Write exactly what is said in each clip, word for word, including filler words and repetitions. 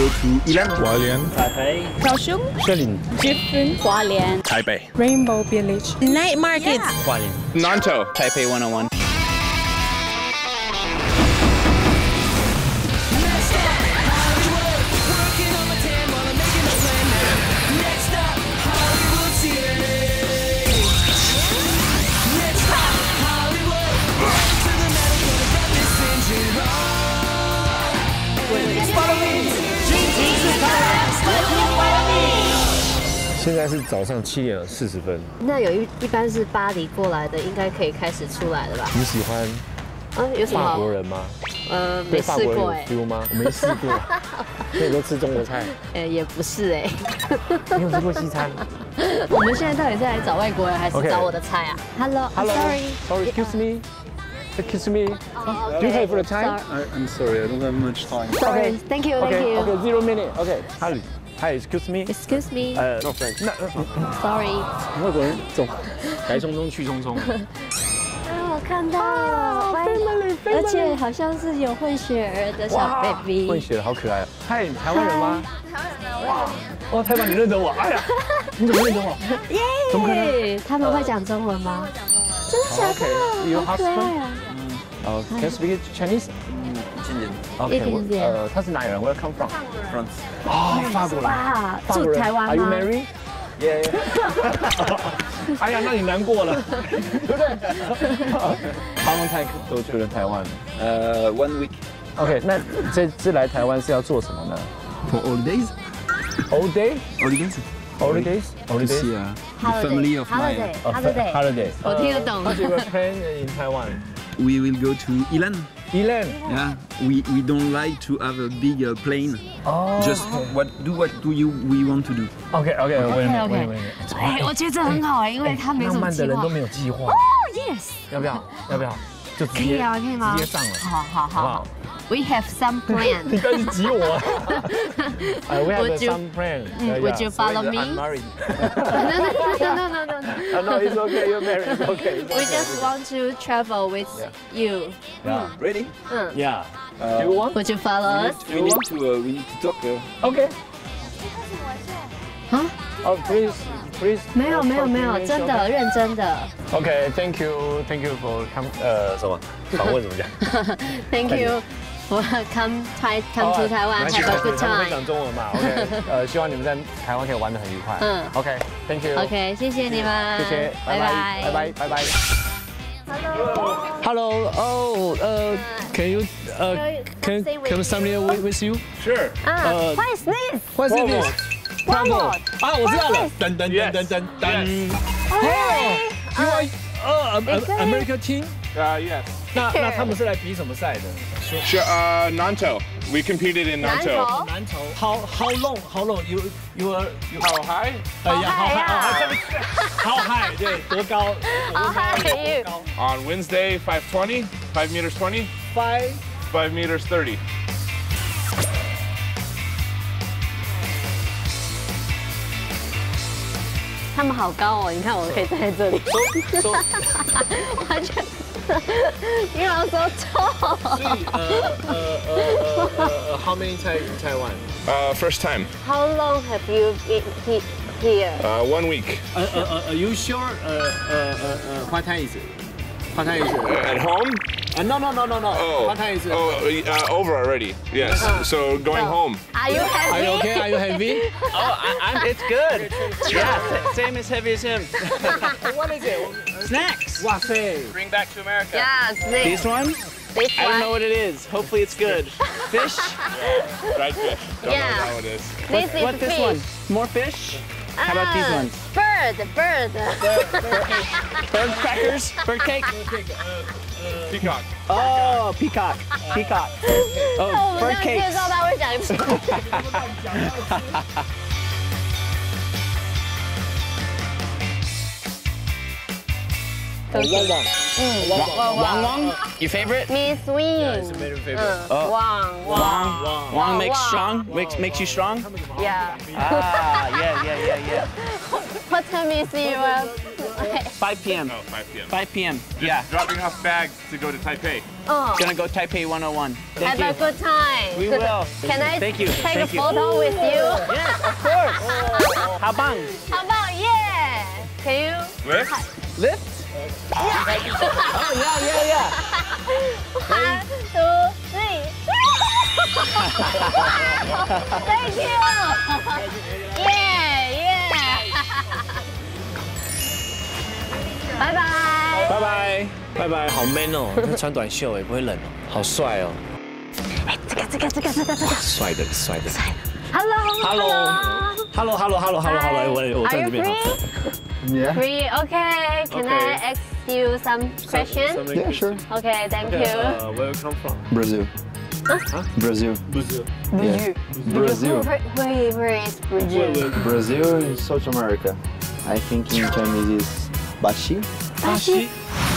go to Ilan, Hualien, Taipei, Kaohsiung, Shilin, Jifen, Hualien, Taipei, Rainbow Village, Night Market, Hualien, Nantou, Taipei one oh one. 现在是早上七点四十分。 那有一一般是巴黎过来的，应该可以开始出来了吧？ 你喜欢啊，有什么？ 法国人吗？ 呃，没对法国人有试过哎。 feel 吗？我没试过，所以都吃中国菜。 呃，也不是哎。 你有吃过西餐？ 我们现在到底是来找外国人还是 OK 找我的菜啊 ？Hello，Hello，Sorry， Sorry, excuse me. Excuse me. Do you have the time? I, I'm sorry, I don't have much time. Sorry，Thank you，Thank Okay, you。 okay, zero minute. Okay, hi, hi, excuse me. Excuse me， 呃 No thanks. 那 Sorry。 外国人总来匆匆去匆匆。 啊，我看到了，而且好像是有混血儿的小 baby。 混血的好可爱。嗨，台湾人吗？台湾人。哇，哇，台湾你认得我？哎呀，你怎么认得我？ 耶！ 怎么可能？ 他们会讲中文吗？真的假的？ Your 好可爱 husband? 啊！ 呃，Can speak Chinese? 今年 OK， 一点点呃，他是哪里人？Where come from? France. 哦，法国人。 哇， 法国人住台湾 Are you 吗？ married? Yeah. 哎呀，那你难过了，对不对？How long time 都去了台湾 Uh, one week ？OK，那这次来台湾是要做什么呢 for holidays. ？All day? Holidays? Holidays? To Holidays? see uh, the family of my. Holiday，Holiday， Holiday. 我听得懂。 What's your plan in Taiwan? We will go to Ilan. Ilan. Yeah. We we don't like to have a big uh, plane. Oh. Just what do what do you we want to do? OK OK，我 OK 我 OK， 我哎，我觉得这很好哎，因为他没什浪么计划漫的人都。没有计划， 哦，Yes， 要不要？要不要？就直可以接啊，可以吗？ 直接上了， 好好好不好好。We have some plan。 你不要去挤我。呃，We have Would you- some plan. 嗯 Would you follow me? I'm married. No no no no no. No, it's okay. You're married. It's okay. We just want to travel with you. Yeah. Ready? Yeah. Uh, Do you want? Would you follow us? We need to uh, we need to talk. Uh, Okay. 啊？ Oh, please, please. 没有没有没有，真的认真的。 Okay, thank you, thank you for come. 呃，什么？访问怎么讲 Thank you for come Thai come to Taiwan. Have a good 他们会 time. 讲中文嘛 ？OK，呃，希望你们在台湾可以玩得很愉快。 嗯 ，OK，Thank you。 OK，谢谢你们， 谢谢， 拜拜， 拜拜，拜拜。Hello. Oh, uh, can you uh can can somebody with with you? Sure. 啊呃 ，What is this? What's this? Bravo. 啊，我知道了。噔噔噔噔噔噔。Oh, you are uh American team? Uh, yes. 那那他们是来比什么赛的？ Sure. Uh, Nantou. We competed in 南 Nantou. 投南投。How how long? How long? You you are you? How high? 哎呀，好 high 嗨， 啊好嗨，这边好嗨，对，多高？ 好嗨多高 On Wednesday, five twenty, five meters twenty, Five. five meters thirty. 他们好高哦，你看我可以站在这里，完全，你老说错。 所以呃呃呃呃呃，How many time in Taiwan? Uh, first time. How long have you been he- here? Uh, one week. 呃呃呃，Are you sure? 呃呃呃呃，What time is it? What time is it? At home? Uh, no no no no no. Oh. What time is it? Oh, uh, over already. Yes. So going home. Are you happy? Are you okay? Are you heavy? Oh, I, I'm, it's good. Yeah, sa- same as heavy as him. What is it? Snacks. 哇塞！ Bring back to America. Yes, this, This one? this I don't know one. what it is. Hopefully it's good. Fish? Dried fish. Don't Yeah. know how it is. This is What's this fish. one? More fish? How about these Ah, ones? Bird, bird. Bird crackers? Bird cake? Peacock. Oh, peacock. Peacock. 那 Oh, 我们 bird 这样介 cakes. 绍他会讲什么？ 汪汪， 嗯， Wang Wang Wang? Your favorite? Miss Wing. it's a very favorite. 嗯，Wang Wang. Wang. Wang makes Wang. strong? Makes, makes you strong? Yeah. Ah, yeah, yeah, yeah, yeah. What time is your five p m Oh, five p m five p m Just Yeah. dropping off bags to go to Taipei. Oh, Gonna go Taipei one oh one. Thank have a you. good time. We will. Can I Thank you. take Thank a you. photo with you? Yes, of course. How about How about yeah? Can you? Lift? lift? Yeah. Oh yeah, yeah, yeah. One, two, three. Thank you. Yeah, yeah. 拜拜。 拜拜拜拜，好 man 哦，他穿短袖哎，不会冷哦，好帅哦， 哎，这个这个这个这个这个。 帅的帅的。 Hello. Hello Hello Hello Hello Hello， 哎，我我 Are 站 you 这边好。 free? Yeah. Free. Okay. Can Okay. I ask you some questions? Yeah, sure. Okay. Thank you. Uh, where you come from? Brazil. Brazil. Brazil. Yeah. Brazil. Where, where, where is Brazil? Brazil in South America. I think in Chinese is Baxi. 巴西。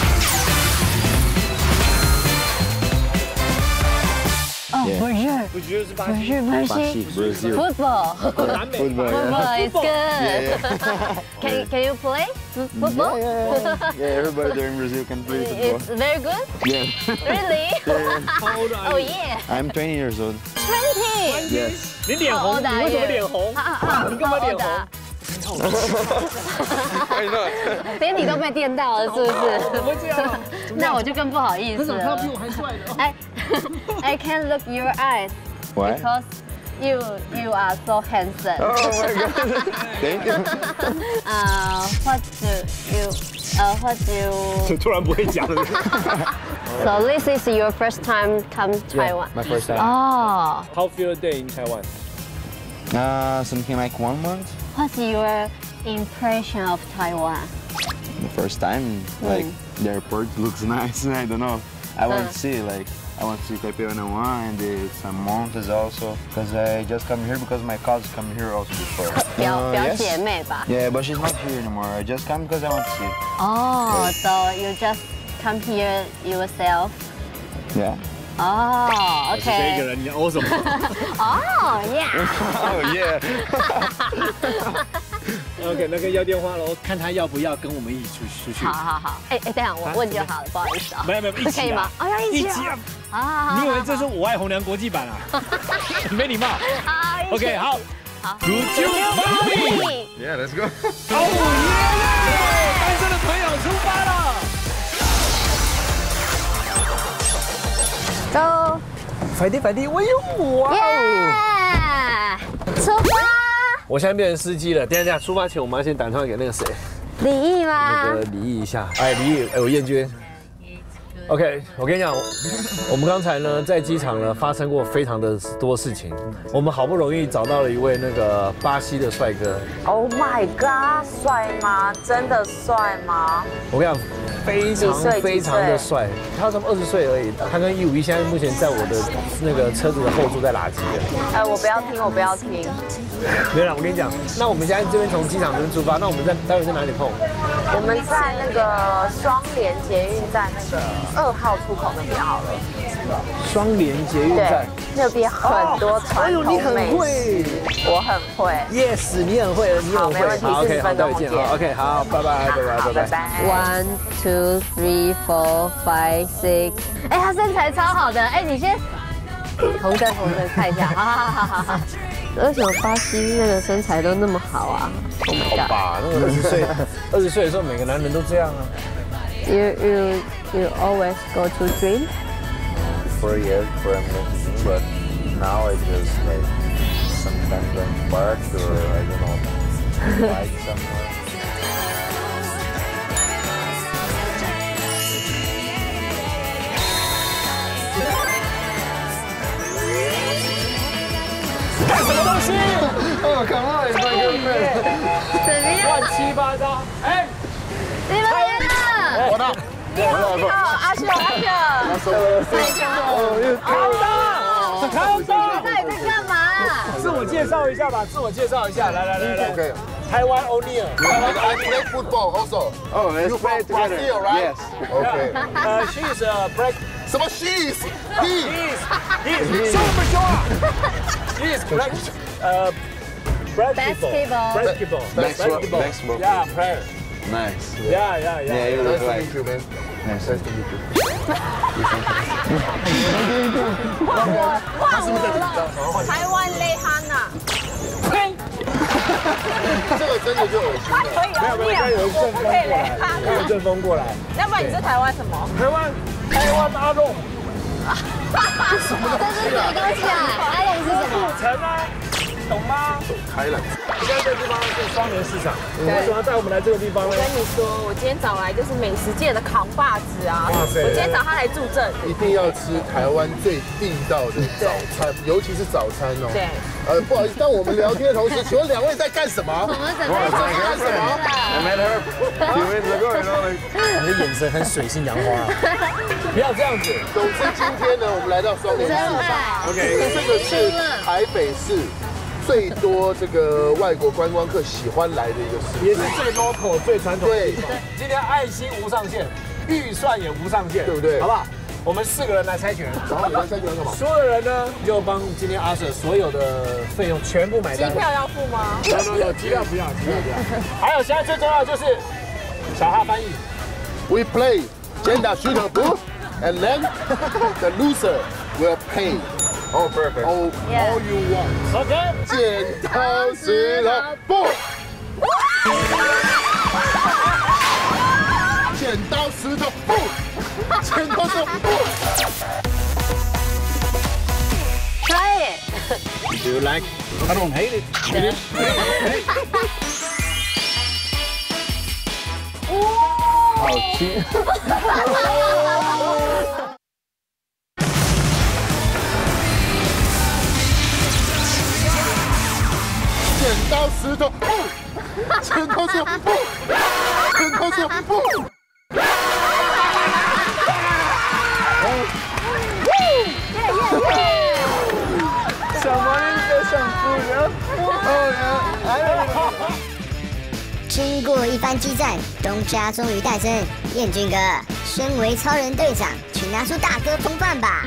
Oh, Yeah. Brazil. 不觉得是巴西？ Brazil, Baxi, Brazil. Brazil. Football. 南美。 Football. Football Yeah. is good. Yeah, Can can you play F- football? Yeah, yeah, yeah. Yeah, everybody there in Brazil can play It's football. very good. Yeah. Really? How old are Oh you? yeah. I'm twenty years old. Twenty. Yes. 你脸红， How old 你 are 为什么 you? 脸红？ 啊啊！ 你干嘛脸红？ Why not? 连你都被电到了，是不怎么是？ 会这样？ 那我就更不好意思了。 比我还帅的。 I I can't look your eyes Why? because you you are so handsome. Oh my god. Thank you. Uh, what do you uh what do you? 突然不会讲了。 So this is your first time come Taiwan. My first time. Oh, How feel a day in Taiwan? Uh, something like one month. what's your impression of Taiwan? The first time, like the airport looks nice. I don't know. I want Uh. to see like I want to see Taipei one oh one and the, some mountains also. Because I just come here because my cousins come here also before. 表 Uh, 表 yes. 姐妹吧。 Yeah, but she's not here anymore. I just come because I want to see. Oh, so you just come here yourself? Yeah. Oh, 是这一个 okay. 人，你欧什么？ Oh, yeah. Oh yeah. OK，那个要电话喽，看他要不要跟我们一起出出去好。好好，哎哎，等一下我问就好了，不好意思啊。 没有没有，一起啊可以吗？哦，要一起啊。 啊！ 好好好。 你以为这是我爱红娘国际版啊？没礼貌。 好 OK， 好。 好。 煮酒吧里。 Yeah, let's go. 哦耶！单身的朋友出发了。 走。 快点快点，我有我。 耶！出发。 我现在变成司机了。等一下等一下，出发前我们要先打电话给那个谁， 李毅吗？ 那个李毅一下。哎，李毅，哎，我燕娟。OK， 我跟你讲，我们刚才呢在机场呢发生过非常的多事情。我们好不容易找到了一位那个巴西的帅哥， Oh my god，帅吗？真的帅吗？ 我跟你讲，非常几岁非常的帅。他才二十岁而已，他跟一五一现在目前在我的那个车子的后座在拉机的。 哎，我不要听，我不要听。 没有啦，我跟你讲，那我们现在这边从机场这边出发，那我们在待会在哪里碰？ 我们在那个双连捷运站那个二号出口那边好了。 双连捷运对站。， 那边很多传哎呦，你很统美食， 会我很会。 ，yes， 你很会，你很会。 好没问题好 40 ，OK，好， 分待会见， 钟见好，OK，好，拜拜，拜拜， 好， 拜拜。 拜拜。 One, two, three, four, five, six。哎，他身材超好的。哎，你先红灯红灯看一下。好好好好好。为什么巴西那个身材都那么好啊 ？Oh my 好 god！ 吧，那个二十岁，二十岁的时候，每个男人都这样啊。 You you you always go to gym? For years, for a minute, but now I just like sometimes I'm park or I don't know, bike somewhere. 干什么东西？ Oh come on, it's my girlfriend. 怎么样？ 乱七八糟。哎， 你们来了！ 我的。 你好，你好，阿秀，阿秀。 康大，康大， 到底在干嘛？ 自我介绍一下吧，自我介绍一下，来来来来。 Okay. 台湾欧尼尔。 I play football also. Oh, let's play together. Brazil, right? Yes. Okay. 呃，she is a break. 什么 she's? He. He is, he is super strong. He is break. 呃 ，basketball. Basketball. Basketball. Basketball. Basketball. Yeah, player. Nice. Yeah, yeah, yeah. Yeah, you look like. Nice to meet you, man. Nice to meet you. 他是不是在紧张？台湾雷汉呐！呸！ 这个真的就恶心了。 可以哦， 没有没有，有一阵风过来，有一阵风过来。 要不然你是台湾什么？ 台湾，台湾阿龙。 这是什么东西啊？阿龙是什么？ 城啊，懂吗？ 走开了。 现在这个地方是双联市场，你为什么要带我们来这个地方呢？ 我跟你说，我今天找来就是美食界的扛把子啊！ 哇塞我今天找他来助阵。 一定要吃台湾最地道的早餐，尤其是早餐哦。 对。 呃，不好意思，当我们聊天的同时，请问两位在干什么？ 我们准备在干什么 I met her few minutes ago, you know. Like. 你的眼神很水性杨花啊！不要这样子。 总之，今天呢，我们来到双联市场 OK， 这个是台北市最多这个外国观光客喜欢来的一个市， 也是最 local、最传统的地对方。今天爱心无上限，预算也无上限， 对不对好不好？我们四个人来猜拳， 然后你们三个人干嘛？ 所有的人呢就帮今天阿 Sir 所有的费用全部买单。 机票要付吗？ 有有有，机票不要，机票不要。还有现在最重要的就是小哈翻译。 We play 剪刀石头布 ，and then the loser will pay. Oh, perfect. All, all you want. OK， 剪刀石头布。剪刀石头布。剪刀石头布。 可以。 Do you like? I don't hate it. Hate it? 好轻。 剪刀石头布，剪刀石头布，剪刀石头布。 小毛人就想哭了。哦呀， 经过一番激战，东家终于诞生。彦俊哥，身为超人队长，请拿出大哥风范吧。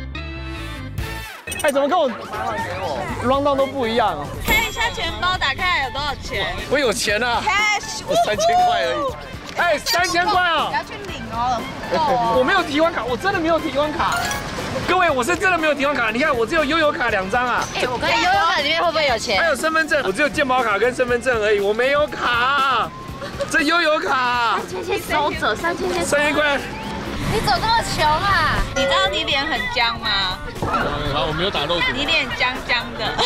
哎，怎么跟我 round down 都不一样哦？ 看一下钱包，打开来有多少钱我有钱啊， ？Cash， 我三千块而已。哎，三千块哦！ 要去领哦。 我没有提款卡，我真的没有提款卡。各位，我是真的没有提款卡。你看，我只有悠游卡两张啊。 哎，我看悠游卡里面会不会有钱？ 还有身份证，我只有健保卡跟身份证而已，我没有卡。这悠游卡。 千千收着，三千千。 三千块。 你怎么这么穷啊？ 你知道你脸很僵吗？ 好，我没有打漏赌。 你脸僵僵的。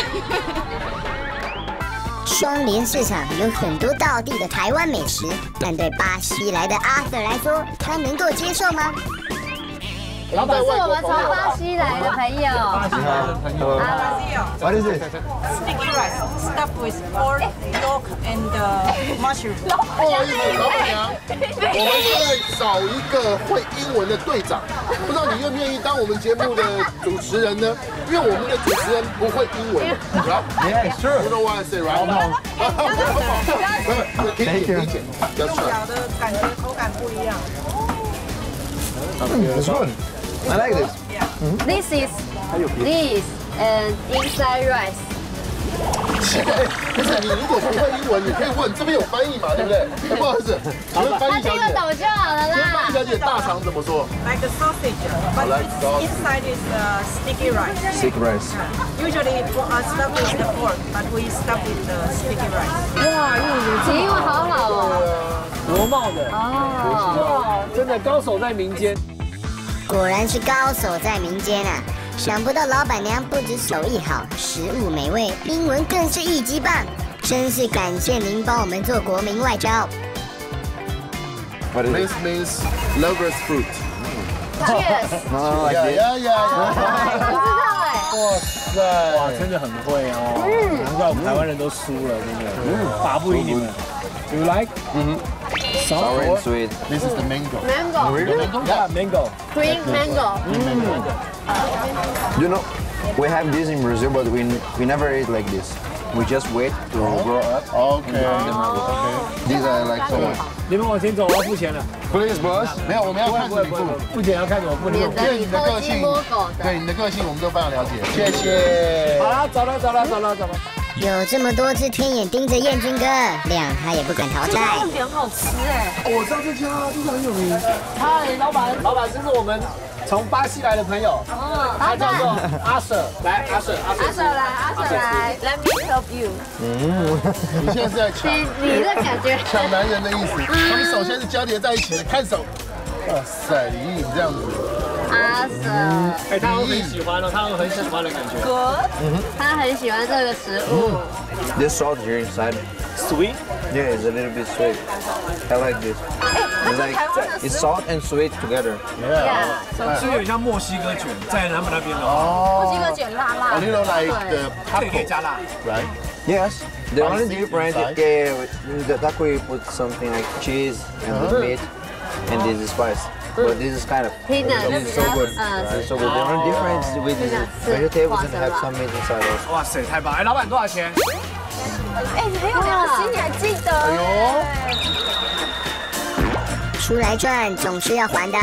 双联市场有很多道地的台湾美食，但对巴西来的阿 Sir 来说，他能够接受吗？ 老板是我们从巴西来的朋友。 巴西来的朋友。 What is it? Sticky rice stuffed with pork, yolk, and uh, mushroom. 不好意思，老板娘，我们现在找一个会英文的队长，不知道你愿不愿意当我们节目的主持人呢？因为我们的主持人不会英文。 Yeah, sure. You know what I say, right? 不不，可以剪，可以剪，不要用咬的感觉口感不一样。 This one. I like this. This is this and inside rice. 不是你如果不会英文，你可以问这边有翻译嘛，对不对？不好意思，请问翻译小姐， 听得懂就好了请问翻啦译。小姐大肠怎么说 Like a sausage, but it's, inside is uh, sticky rice. Sticky rice. Usually uh, stuffed with the pork, but we stuff with the sticky rice. 哇，你英文好好哦。 国贸的哦， 真的高手在民间。 果然是高手在民间啊！想不到老板娘不止手艺好，食物美味，英文更是一级棒，真是感谢您帮我们做国民外交。 ？This means lover's fruit. Cheers！ Oh, like 呀 this. 呀呀！ 不知道哎。 哇塞！ 哇，真的很会哦，难怪我们台湾人都输了，真的，打不赢你们。You like? Mm-hmm. Sour and sweet. This is the mango. Mango. Really? Yeah, mango. Green mango. You know, we have this in Brazil, but we we never eat like this. We just wait to grow up. Okay. Okay. These I like so much. 你们往前走，我要付钱了。 Please, boss. 没有，我们要看不会你付。 付钱要看怎么付。 免得你对你的个偷鸡性摸狗的。 对你的个性，我们都非常了解。谢谢。 好了，走了，走了，走了，走了。 有这么多只天眼盯着彦君哥，谅他也不敢淘汰。 这很好吃哎！ 我知道这家，这家很有名。 嗨，老板，老板，这是我们从巴西来的朋友，他叫做阿 Sir， 来，阿 Sir， 阿 Sir 来，阿 Sir 来 ，Let me help you。 嗯，你现在是在抢？ 你你的感觉抢男人的意思。他们手现在是交叠在一起的，看手。哇塞，李毅这样子。 阿 Sir， 哎，他们很喜欢哦，他们很喜欢的感觉。 Good， 他很喜欢这个食物。 This salt here inside. Sweet? Yeah, it's a little bit sweet. I like this. It's like it's salt and sweet together. Yeah. 是有点像墨西哥卷，在他们那边的哦。 墨西哥卷辣辣。 A little like the taco, 可以加辣 right? Yes. The only difference is yeah, with the taco you put something like cheese and the meat, and this is spice. But this is kind of peanut. This is so good. It's so good. The only difference with the vegetables and have some meat inside also. 哇塞，太棒！哎，老板多少钱？ 哎，很有良心，你还记得？哎呦， 出来赚总是要还的。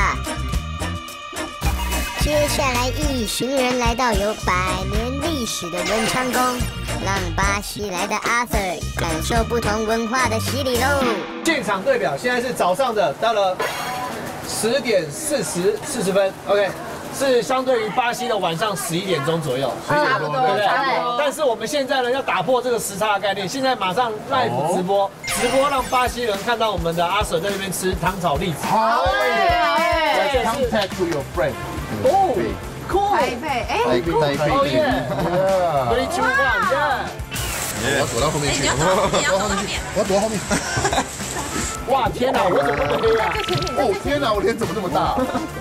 接下来，一群人来到有百年历史的文昌宫，让巴西来的阿 Sir 感受不同文化的洗礼喽。 现场对表现在是早上的，到了十点四十四十分 ，OK， 是相对于巴西的晚上十一点钟左右， 差不多， 对不对？ 对。 但是我们现在呢要打破这个时差的概念，现在马上 live 直播，直播让巴西人看到我们的阿 Sir 在那边吃糖炒栗子。 好耶，好耶。 Contact to your friend. 哦 ，cool。 台北，哎， 哦耶 ，three two one， 我要躲到后面去，我要躲到后面去，我要躲到后面。 哇，天哪，我怎么那么黑啊？ 哦，天哪，我脸怎么这么大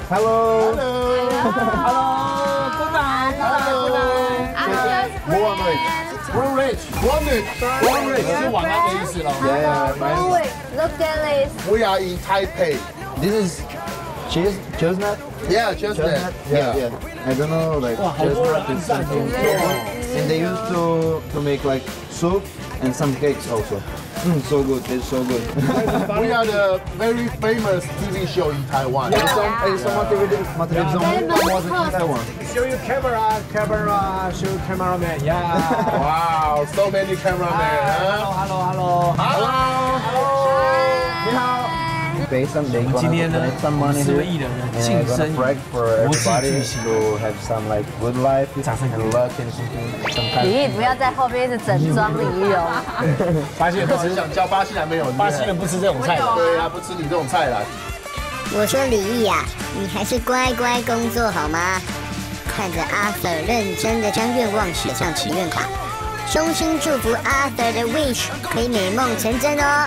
？Hello，Hello，Good night，Good night，Good night。One rich，one rich，one rich， 是晚安的意思喽。 Yeah, yeah. Look at this. We are in Taipei. This is cheese, chestnut. Yeah, chestnut. Yeah, yeah. I don't know, like chestnut is something. And they used to to make like soup and some cakes also. Mm, so good, it's so good. We are the very famous T V show in Taiwan. It's on, it's on uma televisão muito famosa em Taiwan. Show you camera, camera, show cameraman. Yeah. Wow, so many cameramen. Hello, hello, hello. Hello. Hello. 你好。 Pay something. 我们今天呢， some money 是为艺人呢晋升 brag for everybody to have some like good life and luck and something. Some kind. 李毅不要在后面一直整装李毅哦。 巴西人不吃， 想教巴西人没有， 巴西人不吃这种菜的。 对啊，不吃你这种菜啦。 我说李毅呀，你还是乖乖工作好吗？看着阿 Sir 认真的将愿望写上祈愿卡，衷心祝福阿 Sir 的 wish 可以美梦成真哦。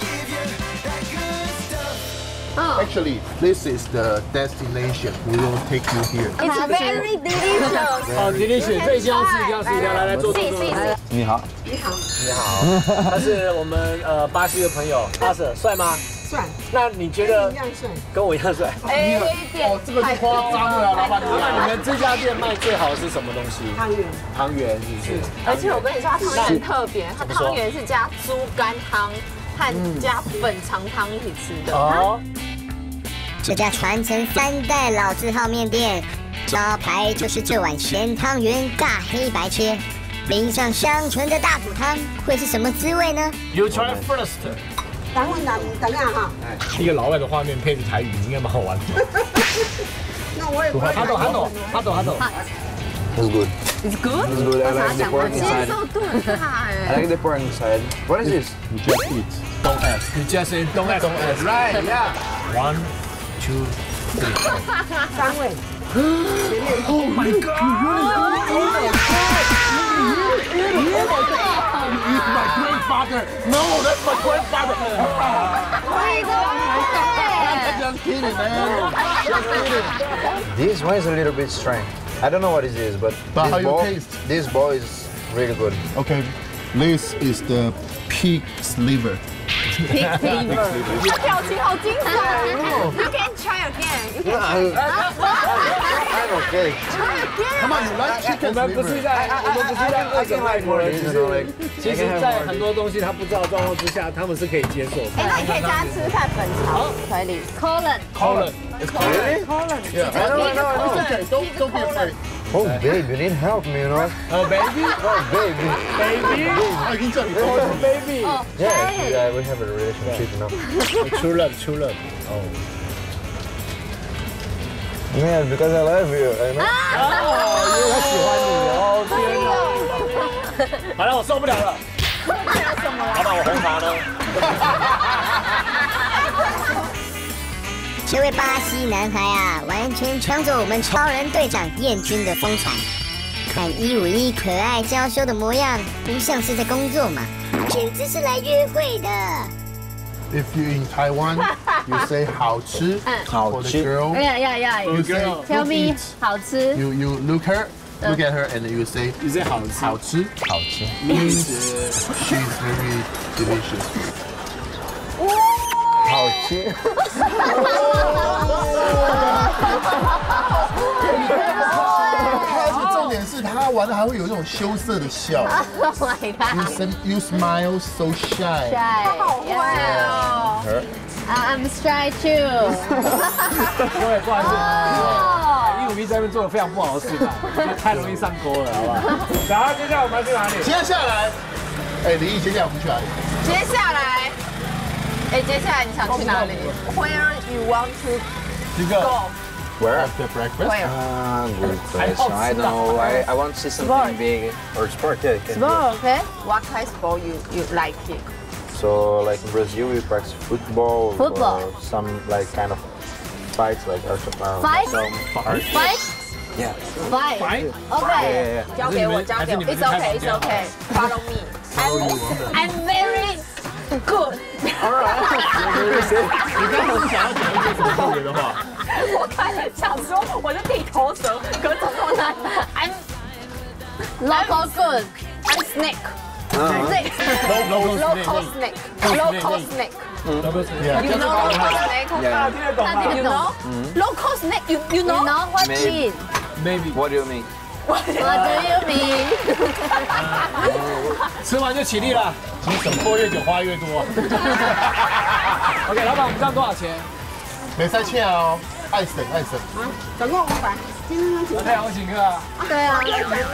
Actually, this is the destination. We will take you here. It's very delicious. 哦 ，delicious， 这一定要吃，一定要吃，一定要来来坐坐坐。 你好， 你好， 你好，他是我们呃巴西的朋友，阿 Sir 帅吗？ 帅。 那你觉得一样帅？ 跟我一样帅？ 哎， 哦，这个是夸张了，老板。 老板，你们这家店卖最好的是什么东西？ 汤圆。 汤圆是不是？ 而且我跟你说，它汤圆很特别，它汤圆是加猪肝汤和加粉肠汤一起吃的。 哦。 这家传承三代老字号面店，招牌就是这碗咸汤圆大黑白切，淋上香醇的大补汤，会是什么滋味呢 ？You try first。 等会等等下哈。 一个老外的画面配着台语，应该蛮好玩的。 那我也不会。 哈斗哈斗哈斗哈斗。 It's good. It's good. It's good. I like the pork 接 inside. 受度很大哎。 I like the pork inside. What is this? You just eat. Don't ask. You just say don't ask. Don't ask. Right? Yeah. One. Two, three. 三位。 Oh my god! Oh my god! He's my grandfather. No, that's my grandfather. Just kidding, man. Just kidding. This one is a little bit strange. I don't know what it is, but, But this how you ball, taste? This ball is really good. Okay, this is the pig's liver. Pig liver. 他表情好精彩。You can try again. You can try. I'm okay. Try again. Come on, you like 我 chicken 们不是 liver? 在我们不是在恶整外国人，只是其实，在很多东西他不知道的状况之下，他们是可以接受的。 哎，那你可以加吃看粉肠，可以。 Colon. Colon. Really? Colon. Yeah. I don't know. It's okay. Don't don't be afraid. Oh, babe, you need help, you know? Oh, baby? Oh, baby. Baby? I can tell you. Oh, baby. Yeah, yeah, we have a relationship now. True love, true love. Oh. Yeah, because I love you. I know. 哦，因为他喜欢你哦，天哪！好了，我受不了了。老板，我红茶呢？ 这位巴西男孩啊，完全抢走我们超人队长彦君的风采。看一五一可爱娇羞的模样，不像是在工作嘛，简直是来约会的。 If you in Taiwan, you say 好吃 for the girl. Yeah, yeah, yeah. You say Tell me, eat. 好吃。 You you look her, look at her, and you say you say 好吃， 好吃， 好吃 means she's very delicious. 好吃。 重点是他玩的还会有这种羞涩的笑。 Oh my god. You sm- you smile so shy. Shy. 好坏哦。 I'm shy too. 各位，不好意思，一五一在那边做的非常不好的示范，太容易上钩了，好不好？然后接下来我们要去哪里？ 接下来，哎，李毅，接下来我们去哪里？ 接下来，哎，接下来你想去哪里 ？Where you want to 一个 go? Where after breakfast? Where? Ah, good question. I don't know. I, I want to see something big or sport. Yeah, can Sport, okay. What kind of sport you you like it? So, like in Brazil, we practice football. Football. Or some like kind of fights, like art, uh, Fight? some art. Fight? Yeah. Fight. Fight? Okay. Yeah, yeah, 交给我，交给我。It's okay, it's okay. Follow me. I'm I'm very good. 你刚才是想要讲一些什么特别的话？ 我看想说我是地头蛇，可是怎么呢 ？I'm Local good. I'm snake. Snake. Local Local snake. Local snake. Yeah. You know local snake? 大家听得懂吗 You know? Local snake. You you You know? know what Maybe. mean? ？Maybe。 What do you mean? What do you mean? 吃完就起立了，你手拖越久花越多。OK， 老板，我们这样多少钱？ 没塞钱哦，爱省爱省。 总共五百。 太阳请客啊。 对啊。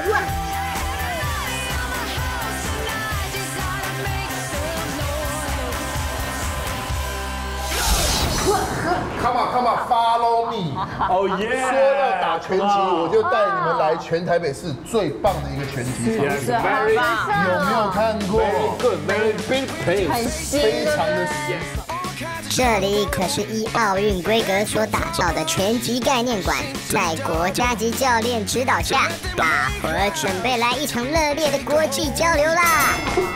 Come on, come on, follow me. 哦耶！ 说要打拳击，我就带你们来全台北市最棒的一个拳击场。 是，very 有没有看过 good, very big place， 很新， 非常的这里可是依奥运规格所打造的拳击概念馆，在国家级教练指导下，大伙儿准备来一场热烈的国际交流啦！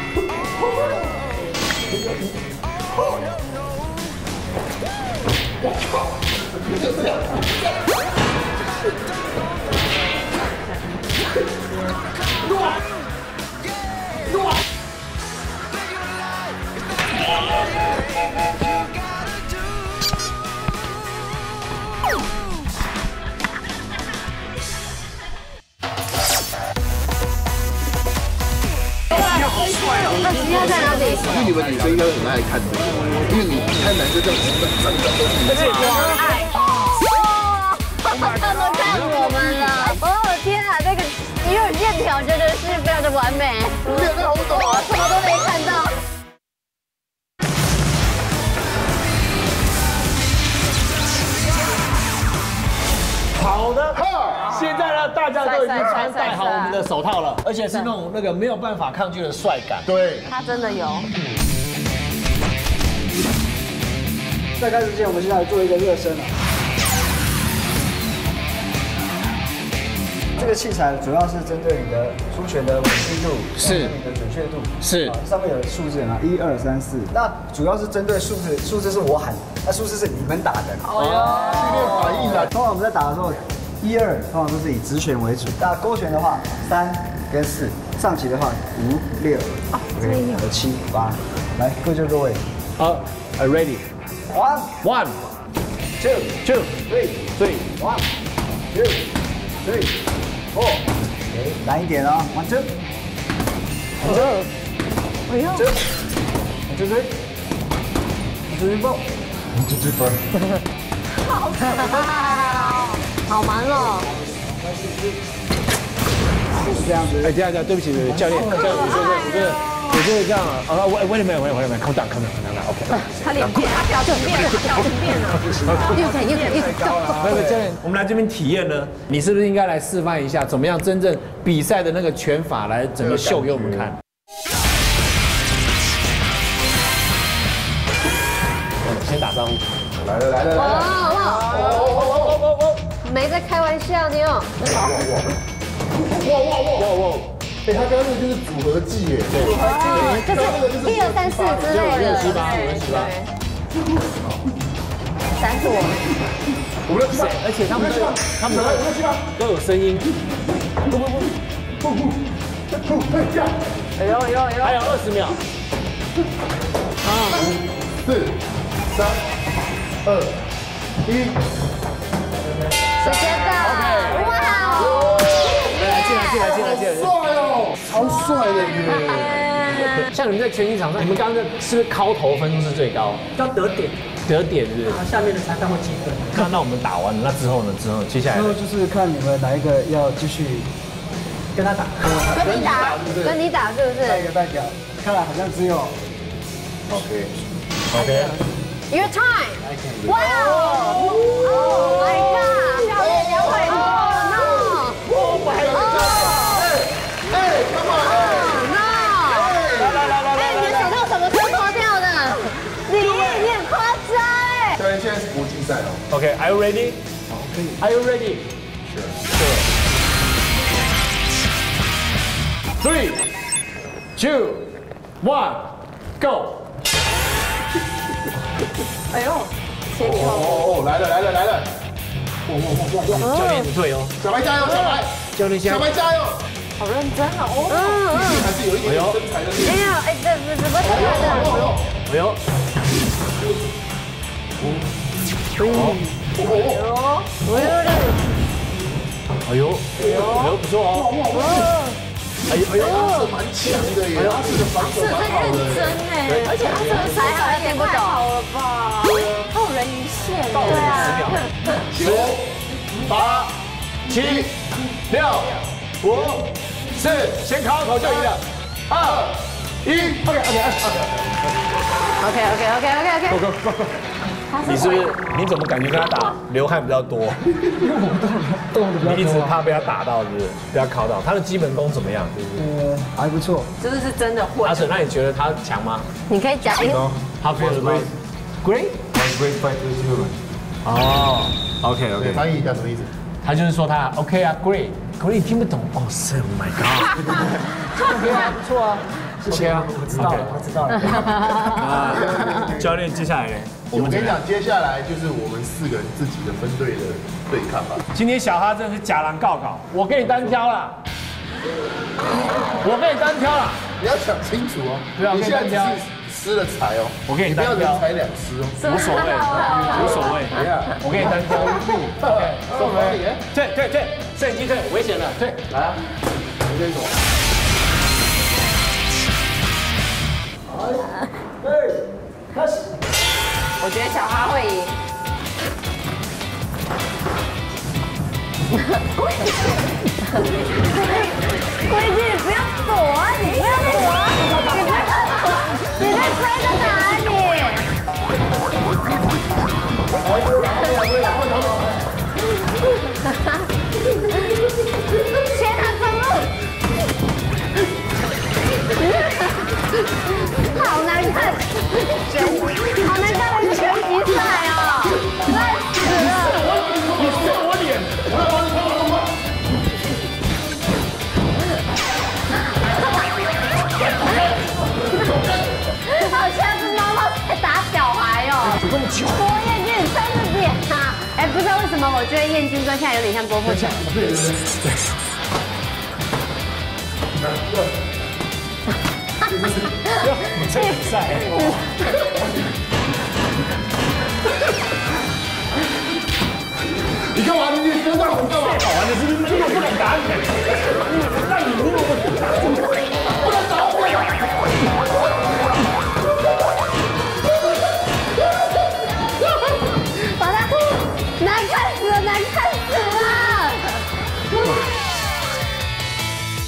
那今天在哪里？ 因为你们女生应该很爱看这个，因为你看男生这样子，整个都是我爱。哇，他们看我们了！哦天啊，这个肌肉线条真的是非常的完美。 练得好懂我什么都没看到。 好的，现在呢，大家都已经穿戴好我们的手套了，而且是那种那个没有办法抗拒的帅感。 对， 他真的有。 在开始之前，我们现在做一个热身啊。这个器材主要是针对你的出拳的稳定度， 是你的准确度， 是上面有数字啊，一二三四。那主要是针对数字，数字是我喊，那数字是你们打的。 哦，训练反应的。 通常我们在打的时候，一二通常都是以直拳为主。那勾拳的话，三跟四；上击的话，五六，OK， 有七八。来，各就各位。 好 ，Are ready? One, one, two, two, three, three, one, two, three, four. OK，难一点哦 ，one two, one two, 哎呦 two, one two three, one two three four, one two three four. 好可怕，好忙哦。 这样子。 哎，等下等下，对不起对不起，教练，教练，我觉得我觉得我觉得这样啊，啊，我我你们我我你们，calm down calm down calm down，OK。 他脸变，他表情变了，表情变了。又看又看又看。 没有教练，我们来这边体验呢，你是不是应该来示范一下，怎么样真正比赛的那个拳法来整个秀给我们看？先打招呼。 来了来了来了！ 哇哇！没在开玩笑，你哦。 哇哇哇哇哇！哎，他刚刚那个就是组合技耶，对， 就是一二三四之类的。 五十八，五十八。 三十我们。 五六七八， 而且他们都有，他们都有声音。不不不不不， 哎呦哎呦哎呦！ 还有二十秒。 啊，五、四、三、二、一， 时间到。哇哦！ 来进来进来进来进来！ 帅哦，超帅的耶！ 像你们在拳击场上，你们刚刚是不是敲头分数是最高？ 要得点， 得点是不是？ 下面的裁判会计分。 那那我们打完了，那之后呢？之后接下来之后就是看你们哪一个要继续跟他打， 跟你打，跟你打是不是？ 下一个代表，看来好像只有 OK OK。 Your time！ 哇哦 ！Oh my god！ 教练两百多，no！ 哦，还有一个，哎哎，come on！ no！ 来来来来来！哎，你的手套什么时候脱掉的？你你很夸张哎！ 教练现在是国际赛哦。 OK，Are you ready？ 好，可以。 Are you ready？ Sure。Three, two, one, go！ 哎呦，前里后。 哦哦，来了来了来了！哇哇哇哇哇！ 教练不对哦， 小白加油，小白！ 教练小白加油！ 好认真啊！哦， 嗯嗯。 还是有一点身材的。 哎呀，哎，这这怎么出来的？ 哎呦！哎呦！哎呦！哎呦，不错哦！哎呦哎呦， 是蛮强的耶！他是个防守蛮好的， 真哎，而且他这个才好也太好了吧？他有人鱼线，对啊。 九、八、七、六、五、四， 先考口就赢了。 二、一，OK OK OK OK OK OK OK。 Go go go go。你是不是？你怎么感觉跟他打流汗比较多？ 因为我们动动的比较多。 你一直怕被他打到，是不是？被他考到。他的基本功怎么样？ 呃，还不错。 就是是真的会。 阿水，那你觉得他强吗？ 你可以讲。 他 feel great。Great。 Great fight with human。 哦 ，OK OK。 翻译一下什么意思？ 他就是说他 OK 啊 ，Great。Great 听不懂。哦，Oh my God。OK 啊，不错啊。OK 啊， 我知道了，我知道了。 啊，教练，接下来呢？ 我跟你讲，接下来就是我们四个人自己的分队的对抗吧。 今天小哈真的是假狼告告，我跟你单挑了，我跟你单挑了。 你要想清楚哦， 对啊， 你现在只是失了财哦， 我跟你单挑， 不要人财两失哦， 无所谓，无所谓。我跟你单挑， 送回你， 退退退，摄影机退，危险了，退， 来啊，你这种。 对，开始。 我觉得小哈会赢。 规矩，你不要躲啊！你不要躲啊！你在摔在哪啊你？天哪，怎么？好难看，好难看的拳击赛哦，烂死了！ 你射我脸，我要帮你帮我帮好像是妈妈在打小孩哦。多彦君三十点啊！哎，不知道为什么，我觉得彦君哥现在有点像郭富城。 对对对。 这比赛， 你干嘛？你你跟上我干嘛？ 好玩的是不是？我不敢打你，让你如果不能打我。 把他难看死了，难看死了！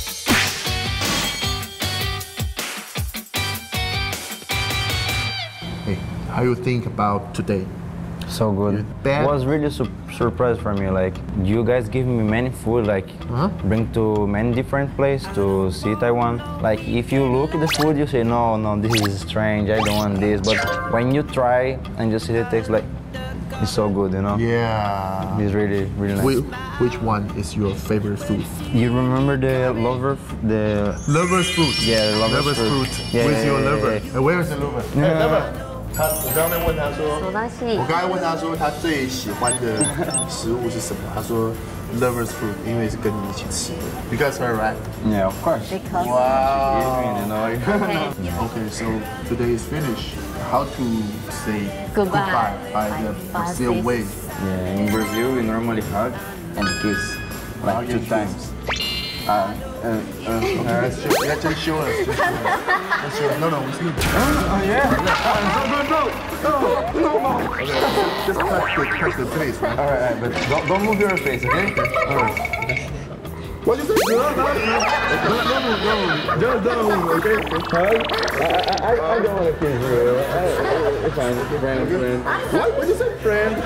how you think about today? So good. Bad? Was really su surprised for me. Like you guys give me many food, like uh-huh. bring to many different places to see Taiwan. Like if you look at the food, you say no, no, this is strange. I don't want this. But when you try and just see the taste, like it's so good, you know. Yeah. It's really, really nice. Which, which one is your favorite food? You remember the lover, the lover's fruit? Yeah, the lover's, lover's fruit. fruit. Yeah, With yeah, your yeah, lover. yeah, yeah. Uh, where is the lover? Yeah. Hey, lover. 他，我刚才问他说， 什么东西？ 我刚才问他说他最喜欢的食物是什么？他说 lover's fruit，因为是跟你一起吃的。Because her, right? Yeah, of course. Because. Wow. You know. Okay. Okay, so today is finished. How to say Goodbye. goodbye by the Brazil way? Yeah, in Brazil we normally hug and kiss like two times. Uh, uh, uh, uh, let's show, yeah, just show us. Just show us. Let's show us. No, no, we see. Oh yeah. No, no, no, no, no. Okay, just touch the, touch the face, right? All right, all right, but don't, don't move your face, okay? All right. What is it? No, no, no, no, no, no, no, okay? Hug? I, I, I don't want to kiss you. I, it's fine, it's friend, friend. What? What you say, friend?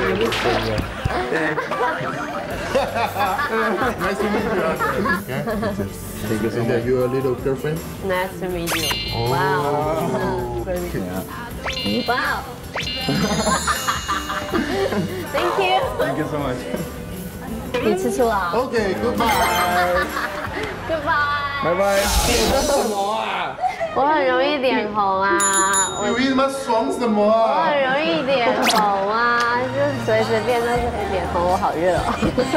Nice to meet you. Okay. Thank you so And much. uh, your little girlfriend? Nice to meet you. Oh. Wow. Okay. Wow. Thank you. Thank you so much. 你吃醋了 Okay, goodbye. Goodbye. 拜拜。 什么啊？我很容易脸红啊。 你为什么爽什么我啊？ 很容易脸红啊，就随随便都可以脸红，我好热哦。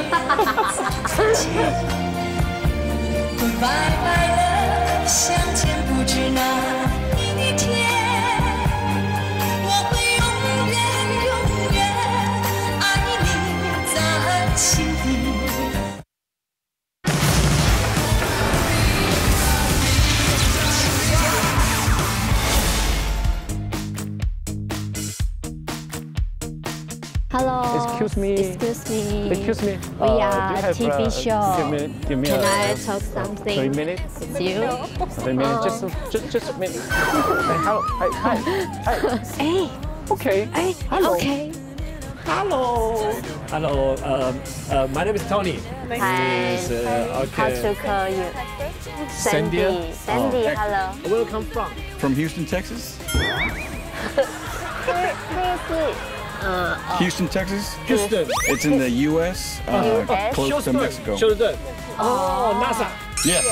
拜拜了，相见不知哪一天，我会永远永远爱你在心底。 Hello. Excuse me. Excuse me. Excuse me. We Uh, are do you have, T V uh, show. Give me, give me Can a, I talk something? Three minutes. With you? Three minutes. Oh. Just, just, just a minute. Hey, hello. Hi, hi. Hi. Hey. Okay. Hey. Hello. Okay. Hello. Hello. Um, uh, my name is Tony. Hi. This is, uh, How okay. to call you? Sandy. Sandy. Sandy. Oh. Hello. Where you come from? From Houston, Texas. Where, where is it? Uh, oh. Houston, Texas. Houston. It's in the U S, uh, U S? close to Mexico. Houston. Oh, NASA. Yes.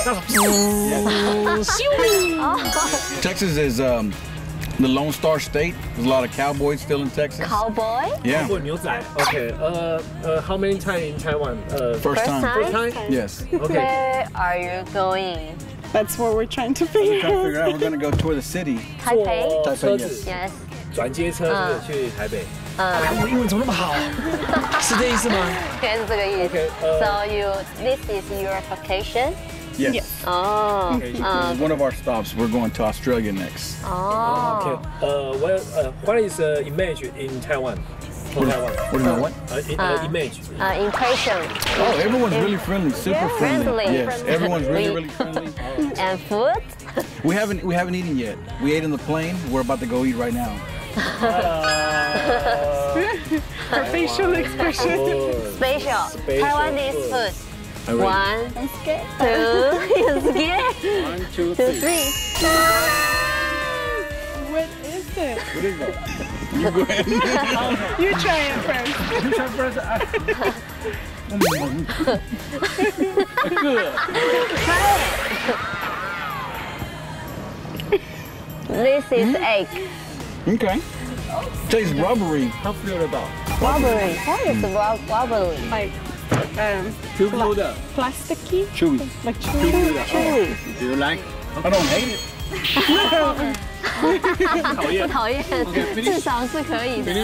Oh. Texas is um, the Lone Star State. There's a lot of cowboys still in Texas. Cowboy? Yeah. Cowboy 牛仔. Okay. Uh, uh, how many times in Taiwan? Uh, First time. First time? Yes. Okay. Where are you going? That's what we're trying to We're figure trying to out. figure out. We're gonna go tour the city. Taipei? 车子 Yes. 转接车是去台北。 嗯。 我英文怎么那么好？是这意思吗？ 可能是这个意思。 Okay, uh, So you, this is your vacation? Yes. Oh. Uh, one of our stops. We're going to Australia next. Oh. Okay. Uh, well, uh, what is the image in Taiwan? For What- Taiwan. what do you know, what? Uh, i- uh, image. Uh, impression. Oh, everyone's really friendly, super Yeah. friendly. Friendly. Yes, everyone's really, We- really friendly. And food? We haven't we haven't eaten yet. We ate on the plane. We're about to go eat right now. Her facial expression. Special. Special Taiwanese food. food. All right. One, I'm scared. two, you're scared. One, two, Two, three. three. What is it? What is that? You go ahead. You try it first. You try first. This is egg. Okay. Tastes rubbery. How feel about? Wobbly. What is wob- wobbly? Like, um, Q的 plasticky? Chewy. Like chewy. Chewy. Do you like? I don't hate it. 讨厌。 不讨厌，至少是可以的。 Finish.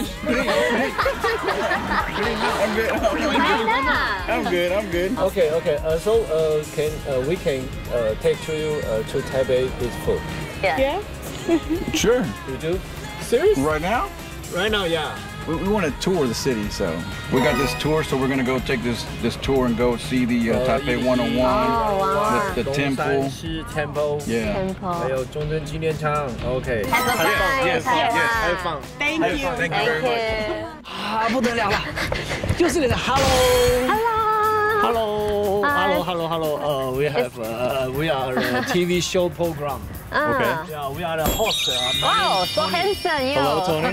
I'm good. I'm good. I'm good. Okay, okay. Uh, so uh, can uh, we can uh, take to you uh, to Taipei eat food? Yeah. Yeah. Sure. You do? Serious? Right now? Right now, yeah. We, we want to tour the city, so we got this tour. So we're gonna go take this this tour and go see the uh, Taipei one oh one, the, the temple. Temple. Yeah. Temple. 还有中正纪念堂。OK。 Have fun. Yes, yes, yes. Have fun. Thank you. Thank you very much. 啊，不得了了，就是那个 Hello。Hello. Hello. Hello. Hello. Uh, we have uh, we are a T V show program. Okay. Yeah, we are the host. Wow, so handsome you. Hello, Tony.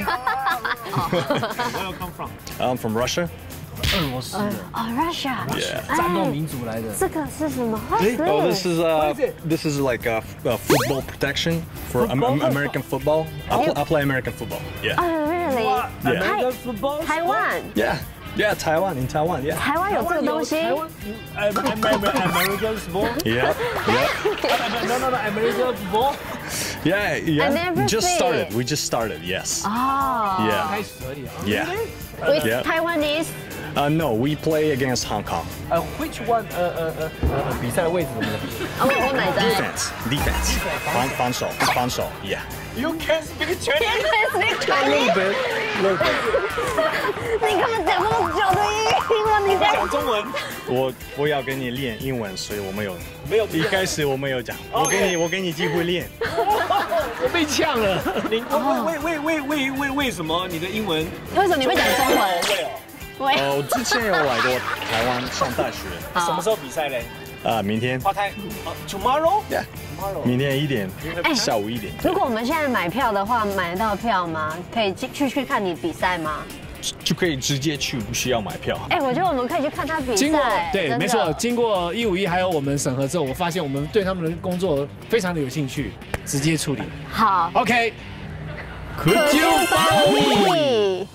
Where you come from? I'm from Russia. 俄罗斯的。 哦 ，Russia。 Yeah. 战斗民族来的。 这个是什么？ Oh, this is uh, this is like a, a football protection for Am American football. I, pl I play American football. Yeah. Oh, really? Yeah. American football. 台湾。 Yeah. Yeah, Taiwan in Taiwan. Yeah. 台湾有这个东西。 台湾 American football. Yeah. Yeah. No, no, no, American football. Yeah. Yeah. I never just see started. it. We just started. Yes. Oh. Yeah. 开始而已啊。 Yeah. With Yeah. Taiwanese. Uh, no, we play against Hong Kong. 呃 ，Which one？ 呃呃呃呃，比赛的位置怎么样？ 哦，我买的。 Defense. Defense. 防防守。防守。Yeah. You can speak Chinese. You can speak Chinese. Little bit. 你干嘛讲那么久的英文？你在讲中文。 我我要跟你练英文，所以我们有没有一开始我们有讲，我给你我给你机会练。 我被呛了。你为为为为为为什么你的英文？ 为什么你会讲中文？ 为哦。 呃，我之前有来过台湾上大学。 什么时候比赛嘞？ 啊，明天。 花台。Tomorrow。 Yeah. 明天一点，下午一点。 如果我们现在买票的话，买得到票吗？可以去去看你比赛吗？ 就可以直接去，不需要买票。 哎，我觉得我们可以去看他比赛。 经过对，没错，经过一五一还有我们审核之后，我发现我们对他们的工作非常的有兴趣，直接处理。 好 ，OK。Could you follow me?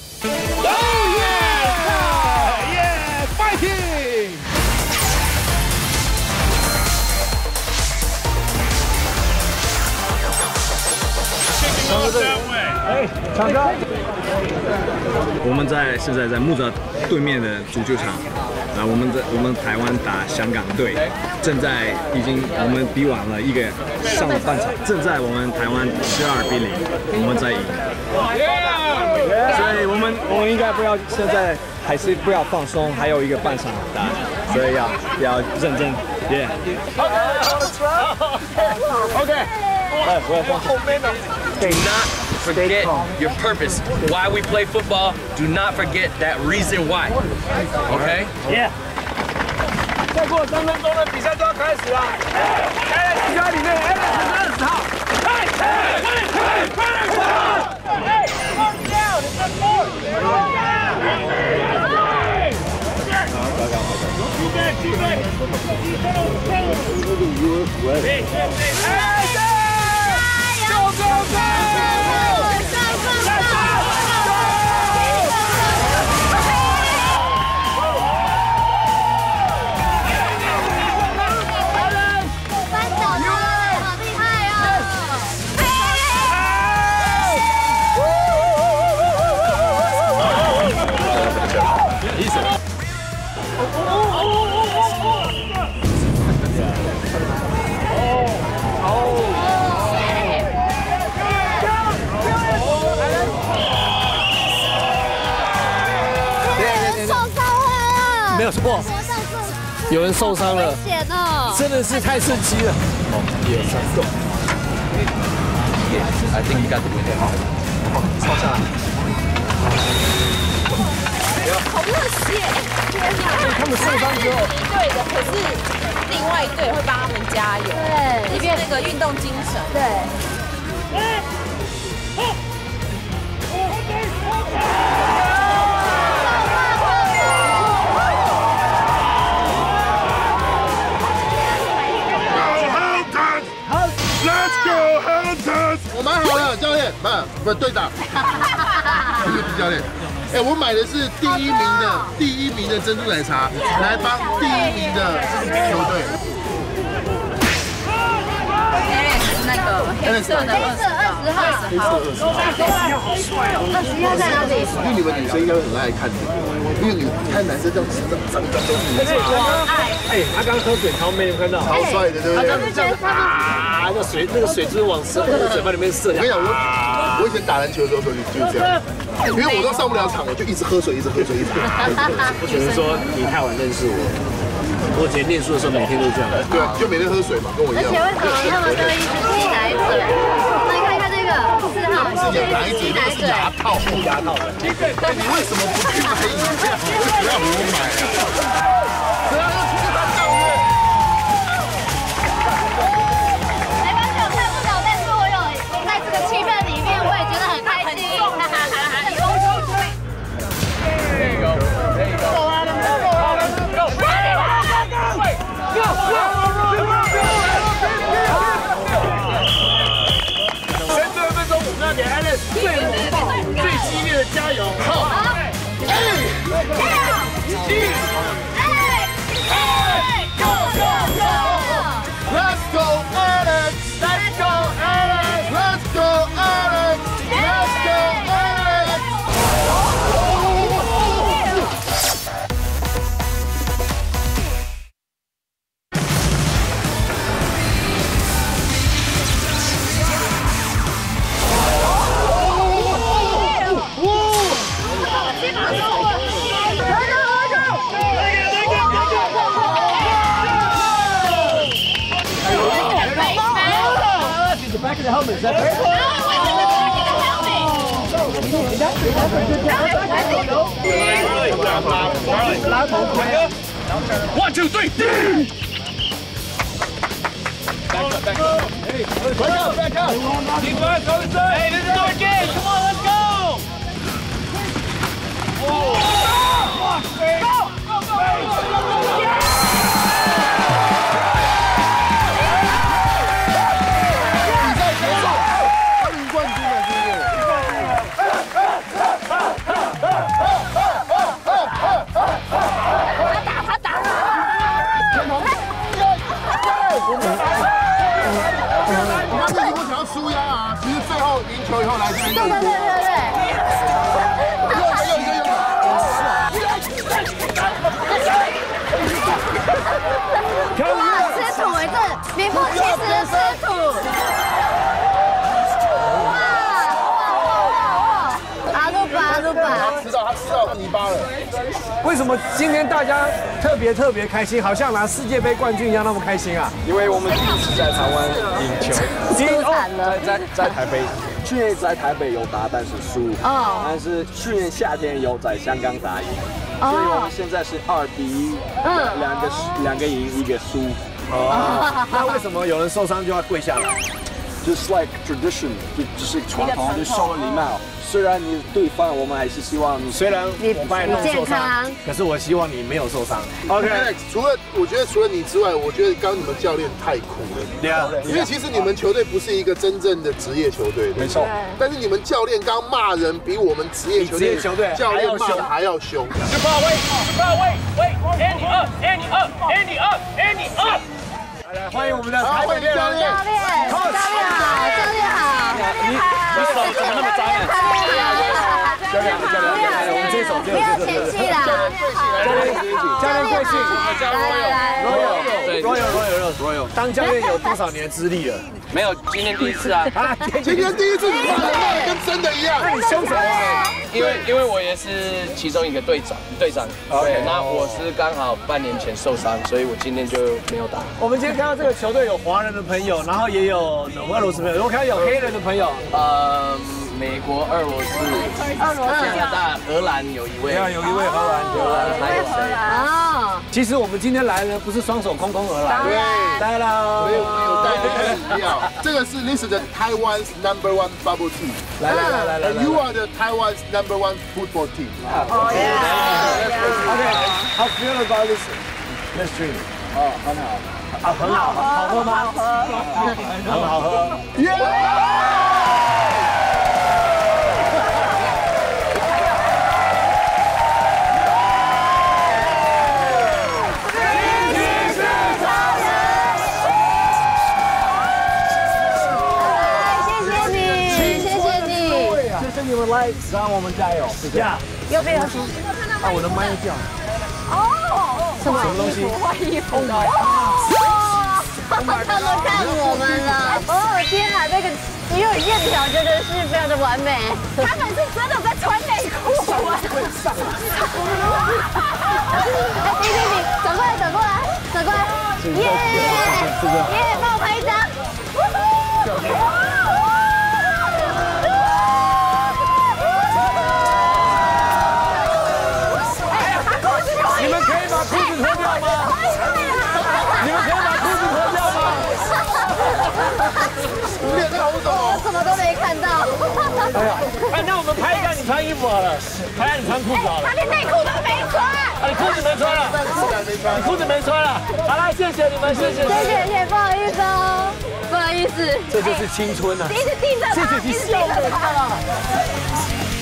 Oh yeah! Yeah! Fighting! 唱歌，哎，唱歌。 我们在现在在木栅对面的足球场，啊，我们在我们台湾打香港队，正在已经我们比完了一个上了半场，正在我们台湾十二比零，我们在赢。所以我们我们应该不要现在还是不要放松，还有一个半场打，所以要要认真，耶。 OK。 哎，我要放后面呢。 Do not forget your purpose. Why we play football. Do not forget that reason why. Okay? Yeah. 再过三分钟的比赛就要开始了。哎，比赛里面，哎，二十号。哎哎哎哎哎 ！Mark down. It's a four. Go, go, go! Oh, 没有错，有人受伤了， 险哦， 真的是太刺激了。哦，也三个。 I think you got the win. 超下来。 好热血！天哪！ 他们受伤之后， 对的，可是另外一队会帮他们加油， 对， 一边那个运动精神， 对。 我买好了，教练，买不是队长，不是教练。哎，我买的是第一名的第一名的珍珠奶茶，来帮第一名的球队。 那个黑色的二十号，二十号， 好帅哦！二十一号在哪里？因为你们女生应该会很爱看这个，因为你看男生这样子这样脏脏的， 而且哎，他刚喝水超美，有看到？ 超帅的，对不对？ 他刚这样子啊，那水那个水珠往射那个嘴巴里面射。 我跟你讲，我我以前打篮球的时候就是就是这样，因为我都上不了场，我就一直喝水，一直喝水，一直喝水。 我只能说你太晚认识我。我以前念书的时候每天都这样。 对，就每天喝水嘛，跟我一样。 而且为什么他们都一直吸奶嘴？那你看看这个四号， 是奶嘴，那是牙套，牙套的。你为什么不去买饮料？为什么要我买啊？只要是他教育。 没关系，我看不懂，但是我有在这个气氛里面，我也觉得很开心。There you go. There you go. Go, Adam. Go, Adam. Go. Go. Go. 前最后一分钟，我们要给 Alex 最猛爆、最激烈的加油！好，哎，一，哎，哎 ，Go Go Go！Let's go Alex！Let's go Alex！Let's go Alex！Let's go Alex！ Back of the helmet, is that fair? One, two, three. Back up, back up. Hey, back up, back up. Defense, on the side. Hey, this is our game. Come on, let's go. Oh. Go, go, go, go. Yeah. 赢球以后来这边。 对对对对对。 又一个又一个。 哇，吃土哎，这名副其实的吃土。哇哇哇哇！阿鲁巴阿鲁巴。 他吃到他吃到泥巴了。 为什么今天大家特别特别开心，好像拿世界杯冠军一样那么开心啊？ 因为我们第一次在台湾赢球， 输惨了。 在在在台北。 去年在台北有打，但是输。哦。但是去年夏天有在香港打赢，所以我们现在是二比一，嗯，两个两个赢一个输。 哦。那为什么有人受伤就要跪下来 ？Just like tradition， 就就是传统，就受了礼貌。虽然你对方，我们还是希望你， 虽然我把你弄受伤，可是我希望你没有受伤。 OK， 除了我觉得除了你之外，我觉得刚刚你们教练太苦了。对啊，因为其实你们球队不是一个真正的职业球队， 没错。 但是你们教练刚骂人比我们职业球队教练骂的还要凶。 十八位，十八位，喂 ，Andy up，Andy up，Andy up，Andy up。 来，欢迎我们的台北教练， 教练，教练好，教练好。 你你手怎么那么脏啊？ 教练，教练，我们这手不要嫌弃啦！ 教练，教练贵姓？ 教练 Royal，Royal，Royal，Royal。当教练有多少年资历了？ 没有，今天第一次啊！ 啊， 今天第一次，你骂人骂的跟真的一样。 那你凶什么？ 因为因为我也是其中一个队长，队长。对，那我是刚好半年前受伤，所以我今天就没有打。 我们今天看到这个球队有华人的朋友，然后也有俄罗斯朋友，我看到有黑人的朋友。 呃。 美国、俄罗斯、加拿大、荷兰有一位， 对啊，有一位荷兰， 荷兰还有谁？ 哦， 其实我们今天来呢，不是双手空空而来， 对， 来了， 所以我们有带这个饮料，这个是 this is the Taiwan's number one bubble tea， 来来来来来 ，and you are the Taiwan's number one football team。 哦耶 ，OK，how feel about this this drink？ 哦，很好， 啊，很好，好喝吗？好喝，很好喝，耶！ 你们来让我们加油！呀， 右边有什么？ 啊，我的麦掉了。 哦，什么什么东西？ 换衣服的。 他们看我们了。哦天啊，这个肌肉线条真的是非常的完美。 他们是真的在穿内裤啊！ 哎，停停停，走过来，走过来，走过来，耶耶，帮我拍一张。 你们可以把裤子脱掉吗？你们可以把裤子脱掉吗？ 练这个舞蹈， 我什么都没看到。 哎呀，哎，那我们拍一下你穿衣服好了，拍下你穿裤子好了。 他连内裤都没穿。 啊，你裤子没穿了，你裤子没穿了。好了，谢谢你们，谢谢。 谢谢谢谢，不好意思哦，不好意思。 这就是青春啊！ 一直盯着他， 谢谢你笑人啊！